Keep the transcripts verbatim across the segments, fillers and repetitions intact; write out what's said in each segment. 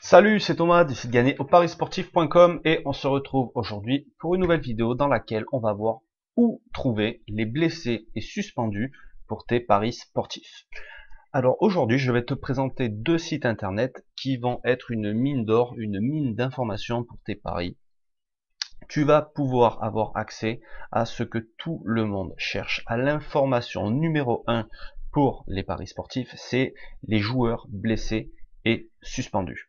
Salut, c'est Thomas d'ici de gagner au paris sportif point com et on se retrouve aujourd'hui pour une nouvelle vidéo dans laquelle on va voir où trouver les blessés et suspendus pour tes paris sportifs. Alors aujourd'hui, je vais te présenter deux sites internet qui vont être une mine d'or, une mine d'informations pour tes paris. Tu vas pouvoir avoir accès à ce que tout le monde cherche, à l'information numéro un pour les paris sportifs, c'est les joueurs blessés et suspendus.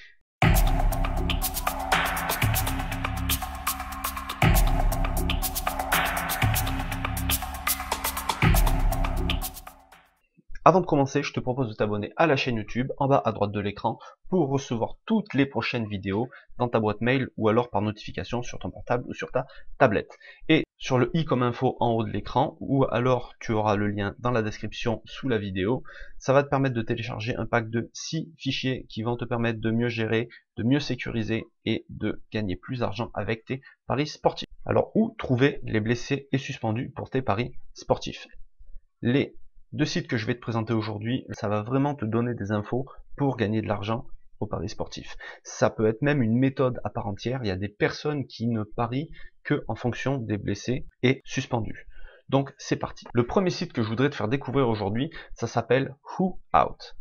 Avant de commencer, je te propose de t'abonner à la chaîne YouTube en bas à droite de l'écran pour recevoir toutes les prochaines vidéos dans ta boîte mail ou alors par notification sur ton portable ou sur ta tablette. Et sur le i comme info en haut de l'écran ou alors tu auras le lien dans la description sous la vidéo, ça va te permettre de télécharger un pack de six fichiers qui vont te permettre de mieux gérer, de mieux sécuriser et de gagner plus d'argent avec tes paris sportifs. Alors où trouver les blessés et suspendus pour tes paris sportifs? Les deux sites que je vais te présenter aujourd'hui, ça va vraiment te donner des infos pour gagner de l'argent au paris sportif. Ça peut être même une méthode à part entière. Il y a des personnes qui ne parient que en fonction des blessés et suspendus. Donc c'est parti. Le premier site que je voudrais te faire découvrir aujourd'hui, ça s'appelle Who Out.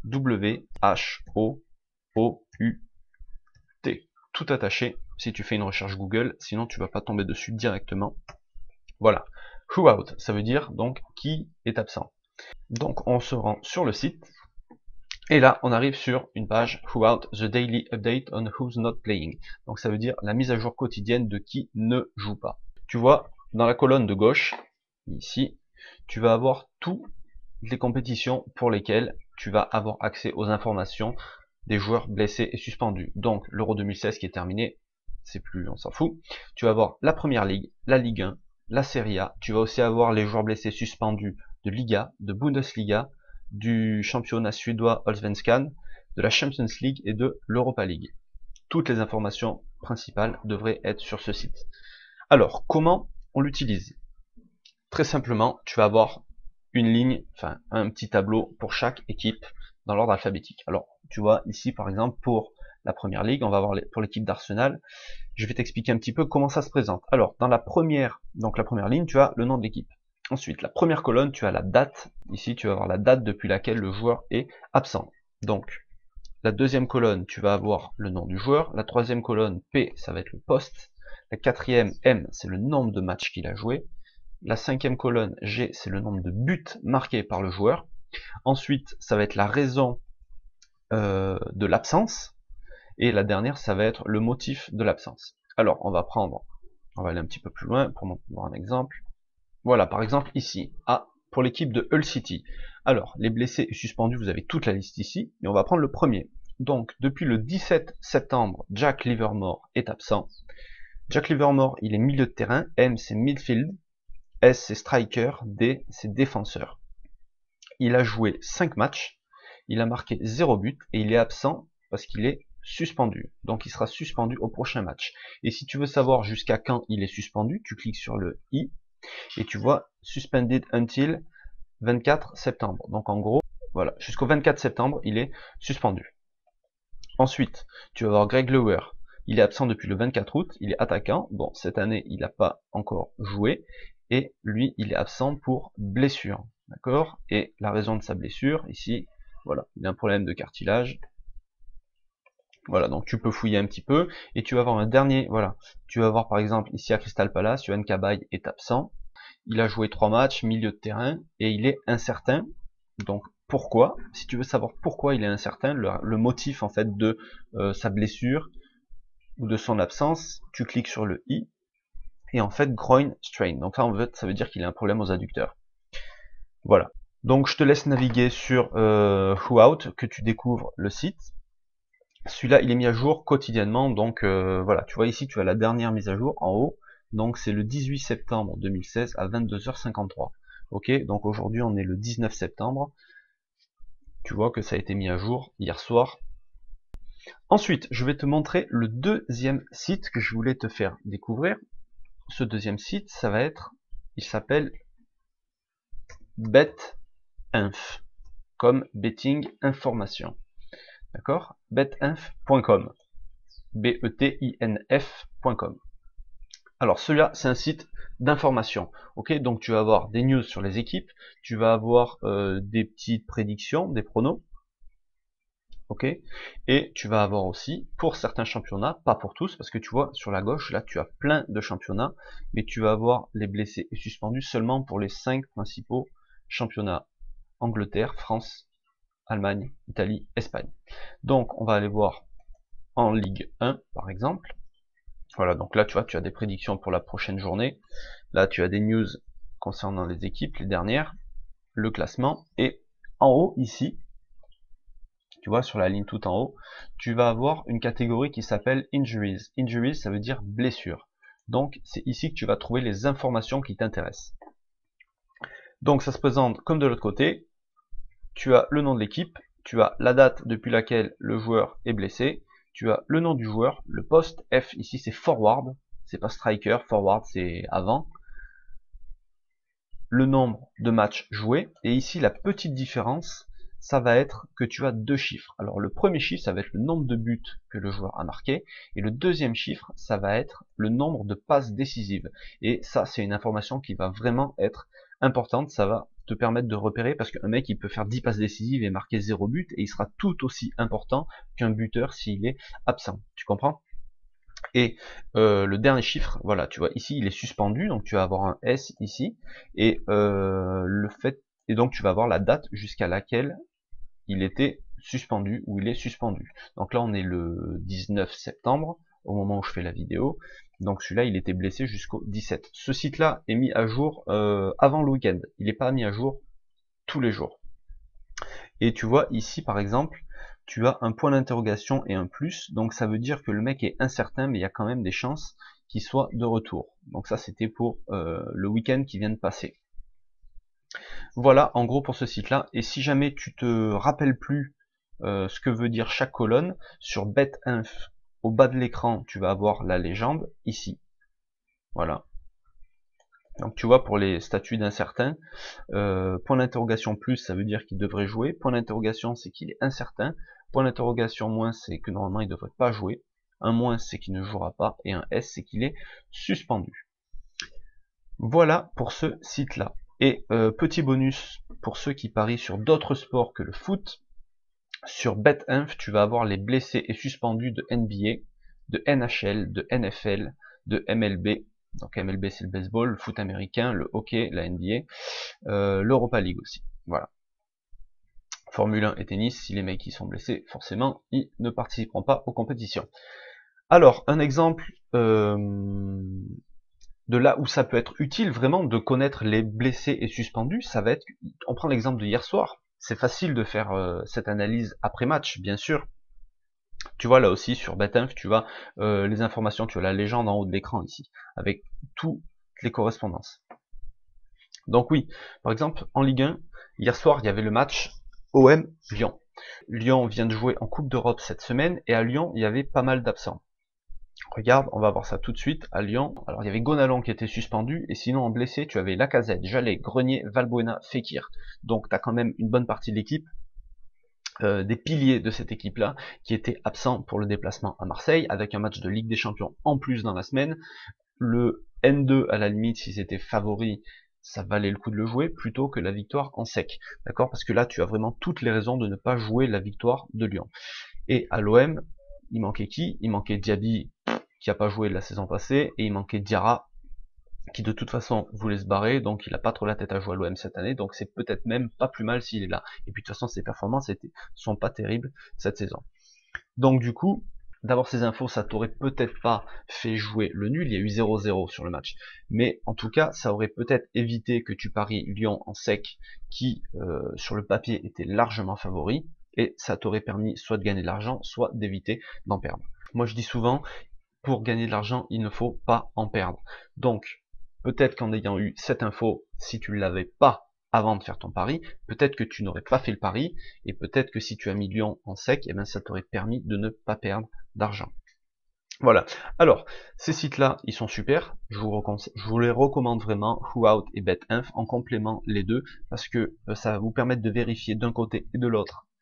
W H O O U T. Tout attaché si tu fais une recherche Google, sinon tu vas pas tomber dessus directement. Voilà. Who Out, ça veut dire donc qui est absent. Donc on se rend sur le site et là on arrive sur une page Who Out, the daily update on who's not playing. Donc ça veut dire la mise à jour quotidienne de qui ne joue pas. Tu vois dans la colonne de gauche ici, tu vas avoir toutes les compétitions pour lesquelles tu vas avoir accès aux informations des joueurs blessés et suspendus. Donc l'Euro deux mille seize qui est terminé, c'est plus, on s'en fout. Tu vas avoir la Première Ligue, la Ligue un, la Serie A. Tu vas aussi avoir les joueurs blessés suspendus de Liga, de Bundesliga, du championnat suédois Allsvenskan, de la Champions League et de l'Europa League. Toutes les informations principales devraient être sur ce site. Alors, comment on l'utilise? Très simplement, tu vas avoir une ligne, enfin un petit tableau pour chaque équipe dans l'ordre alphabétique. Alors, tu vois ici par exemple pour la Première Ligue, on va voir pour l'équipe d'Arsenal. Je vais t'expliquer un petit peu comment ça se présente. Alors, dans la première, donc la première ligne, tu as le nom de l'équipe. Ensuite, la première colonne, tu as la date. Ici, tu vas avoir la date depuis laquelle le joueur est absent. Donc, la deuxième colonne, tu vas avoir le nom du joueur. La troisième colonne, P, ça va être le poste. La quatrième, M, c'est le nombre de matchs qu'il a joué. La cinquième colonne, G, c'est le nombre de buts marqués par le joueur. Ensuite, ça va être la raison euh, de l'absence. Et la dernière, ça va être le motif de l'absence. Alors, on va prendre, on va aller un petit peu plus loin pour voir un exemple. Voilà, par exemple ici, A, pour l'équipe de Hull City. Alors, les blessés et suspendus, vous avez toute la liste ici, et on va prendre le premier. Donc, depuis le dix-sept septembre, Jack Livermore est absent. Jack Livermore, il est milieu de terrain, M c'est midfield, S c'est striker, D c'est défenseur. Il a joué cinq matchs, il a marqué zéro but, et il est absent parce qu'il est suspendu. Donc il sera suspendu au prochain match. Et si tu veux savoir jusqu'à quand il est suspendu, tu cliques sur le i, et tu vois suspended until vingt-quatre septembre. Donc en gros, voilà, jusqu'au vingt-quatre septembre, il est suspendu. Ensuite, tu vas voir Greg Lauer. Il est absent depuis le vingt-quatre août, il est attaquant. Bon, cette année, il n'a pas encore joué. Et lui, il est absent pour blessure. D'accord? Et la raison de sa blessure, ici, voilà, il a un problème de cartilage. Voilà, donc tu peux fouiller un petit peu, et tu vas avoir un dernier, voilà, tu vas voir par exemple ici à Crystal Palace, Yohan Cabaye est absent, il a joué trois matchs, milieu de terrain, et il est incertain. Donc pourquoi? Si tu veux savoir pourquoi il est incertain, le, le motif en fait de euh, sa blessure ou de son absence, tu cliques sur le i, et en fait groin strain. Donc là en fait ça veut dire qu'il a un problème aux adducteurs. Voilà. Donc je te laisse naviguer sur euh, Who Out, que tu découvres le site. Celui-là, il est mis à jour quotidiennement, donc euh, voilà, tu vois ici, tu as la dernière mise à jour en haut, donc c'est le dix-huit septembre deux mille seize à vingt-deux heures cinquante-trois. Ok, donc aujourd'hui on est le dix-neuf septembre, tu vois que ça a été mis à jour hier soir. Ensuite, je vais te montrer le deuxième site que je voulais te faire découvrir. Ce deuxième site, ça va être, il s'appelle BetInf, comme Betting Information. d'accord, betinf point com, B E T I N F point com. Alors celui-là, c'est un site d'information, ok, donc tu vas avoir des news sur les équipes, tu vas avoir euh, des petites prédictions, des pronos, ok, et tu vas avoir aussi, pour certains championnats, pas pour tous, parce que tu vois, sur la gauche, là, tu as plein de championnats, mais tu vas avoir les blessés et suspendus seulement pour les cinq principaux championnats: Angleterre, France, Allemagne, Italie, Espagne. Donc, on va aller voir en Ligue un, par exemple. Voilà, donc là, tu vois, tu as des prédictions pour la prochaine journée. Là, tu as des news concernant les équipes, les dernières, le classement, et en haut, ici, tu vois, sur la ligne tout en haut, tu vas avoir une catégorie qui s'appelle Injuries. Injuries, ça veut dire blessure. Donc, c'est ici que tu vas trouver les informations qui t'intéressent. Donc, ça se présente comme de l'autre côté. Tu as le nom de l'équipe, tu as la date depuis laquelle le joueur est blessé, tu as le nom du joueur, le poste, F ici c'est forward, c'est pas striker, forward c'est avant, le nombre de matchs joués, et ici la petite différence, ça va être que tu as deux chiffres. Alors le premier chiffre, ça va être le nombre de buts que le joueur a marqué, et le deuxième chiffre, ça va être le nombre de passes décisives. Et ça, c'est une information qui va vraiment être importante, ça va te permettre de repérer, parce qu'un mec, il peut faire dix passes décisives et marquer zéro but, et il sera tout aussi important qu'un buteur s'il est absent. Tu comprends? Et euh, le dernier chiffre, voilà, tu vois, ici il est suspendu, donc tu vas avoir un S ici, et euh, le fait, et donc tu vas avoir la date jusqu'à laquelle il était suspendu, ou il est suspendu. Donc là on est le dix-neuf septembre, au moment où je fais la vidéo, donc celui-là il était blessé jusqu'au dix-sept. Ce site-là est mis à jour euh, avant le week-end, il n'est pas mis à jour tous les jours. Et tu vois ici par exemple, tu as un point d'interrogation et un plus, donc ça veut dire que le mec est incertain, mais il y a quand même des chances qu'il soit de retour. Donc ça c'était pour euh, le week-end qui vient de passer. Voilà en gros pour ce site là, et si jamais tu te rappelles plus euh, ce que veut dire chaque colonne, sur betinf au bas de l'écran tu vas avoir la légende ici, voilà. Donc tu vois, pour les statuts d'incertain, euh, point d'interrogation plus, ça veut dire qu'il devrait jouer, point d'interrogation c'est qu'il est incertain, point d'interrogation moins c'est que normalement il ne devrait pas jouer, un moins c'est qu'il ne jouera pas, et un S c'est qu'il est suspendu. Voilà pour ce site là. Et euh, petit bonus pour ceux qui parient sur d'autres sports que le foot, sur betinf tu vas avoir les blessés et suspendus de N B A, de N H L, de N F L, de M L B. Donc M L B c'est le baseball, le foot américain, le hockey, la N B A, euh, l'Europa League aussi. Voilà. Formule un et tennis, si les mecs qui sont blessés, forcément, ils ne participeront pas aux compétitions. Alors, un exemple euh, de là où ça peut être utile vraiment de connaître les blessés et suspendus, ça va être, on prend l'exemple de hier soir, c'est facile de faire euh, cette analyse après match, bien sûr. Tu vois là aussi sur betinf, tu vois euh, les informations, tu as la légende en haut de l'écran ici, avec toutes les correspondances. Donc oui, par exemple, en Ligue un, hier soir, il y avait le match O M-Lyon. Lyon vient de jouer en Coupe d'Europe cette semaine, et à Lyon, il y avait pas mal d'absents. Regarde, on va voir ça tout de suite. À Lyon, alors il y avait Gonalon qui était suspendu, et sinon en blessé, tu avais Lacazette, Jallet, Grenier, Valbuena, Fekir. Donc tu as quand même une bonne partie de l'équipe, euh, des piliers de cette équipe-là, qui étaient absents pour le déplacement à Marseille, avec un match de Ligue des Champions en plus dans la semaine. Le N deux, à la limite, s'ils étaient favoris, ça valait le coup de le jouer, plutôt que la victoire en sec. D'accord? Parce que là, tu as vraiment toutes les raisons de ne pas jouer la victoire de Lyon. Et à l'O M, il manquait qui? Il manquait Diaby, qui n'a pas joué la saison passée, et il manquait Diarra, qui de toute façon voulait se barrer, donc il n'a pas trop la tête à jouer à l'O M cette année, donc c'est peut-être même pas plus mal s'il est là. Et puis de toute façon, ses performances étaient, sont pas terribles cette saison. Donc du coup, d'avoir ces infos, ça t'aurait peut-être pas fait jouer le nul, il y a eu zéro zéro sur le match. Mais en tout cas, ça aurait peut-être évité que tu paries Lyon en sec, qui euh, sur le papier était largement favori, et ça t'aurait permis soit de gagner de l'argent, soit d'éviter d'en perdre. Moi je dis souvent, pour gagner de l'argent, il ne faut pas en perdre. Donc, peut-être qu'en ayant eu cette info, si tu ne l'avais pas avant de faire ton pari, peut-être que tu n'aurais pas fait le pari, et peut-être que si tu as mis Lyon en sec, eh ben ça t'aurait permis de ne pas perdre d'argent. Voilà. Alors, ces sites-là, ils sont super. Je vous, je vous les recommande vraiment, Whout et betinf, en complément les deux, parce que euh, ça va vous permettre de vérifier d'un côté et de l'autre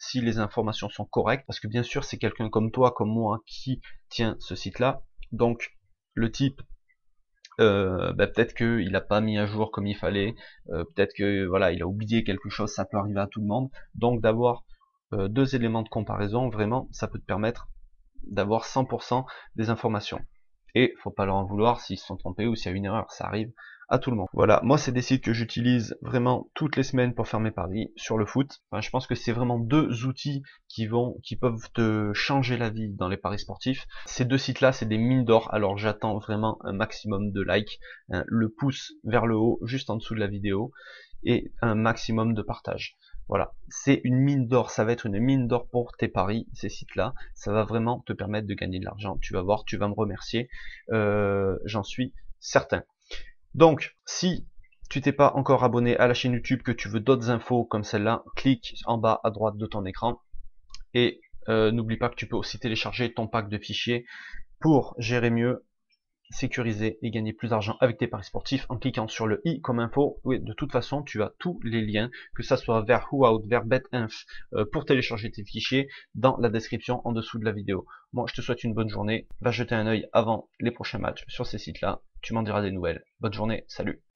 si les informations sont correctes, parce que bien sûr c'est quelqu'un comme toi, comme moi, qui tient ce site-là, donc le type, euh, bah, peut-être qu'il n'a pas mis à jour comme il fallait, euh, peut-être que voilà, il a oublié quelque chose, ça peut arriver à tout le monde, donc d'avoir euh, deux éléments de comparaison, vraiment, ça peut te permettre d'avoir cent pour cent des informations. Et faut pas leur en vouloir s'ils se sont trompés ou s'il y a une erreur, ça arrive à tout le monde. Voilà, moi c'est des sites que j'utilise vraiment toutes les semaines pour faire mes paris sur le foot. Enfin, je pense que c'est vraiment deux outils qui vont, qui peuvent te changer la vie dans les paris sportifs. Ces deux sites-là, c'est des mines d'or. Alors j'attends vraiment un maximum de likes, hein, le pouce vers le haut, juste en dessous de la vidéo, et un maximum de partage. Voilà, c'est une mine d'or, ça va être une mine d'or pour tes paris, ces sites-là. Ça va vraiment te permettre de gagner de l'argent. Tu vas voir, tu vas me remercier, euh, j'en suis certain. Donc, si tu t'es pas encore abonné à la chaîne YouTube, que tu veux d'autres infos comme celle-là, clique en bas à droite de ton écran. Et euh, n'oublie pas que tu peux aussi télécharger ton pack de fichiers pour gérer mieux, sécuriser et gagner plus d'argent avec tes paris sportifs en cliquant sur le i comme info. Oui, de toute façon, tu as tous les liens, que ça soit vers Whowout, vers BetInf, euh, pour télécharger tes fichiers dans la description en dessous de la vidéo. Moi, je te souhaite une bonne journée. Va jeter un œil avant les prochains matchs sur ces sites-là. Tu m'en diras des nouvelles. Bonne journée, salut.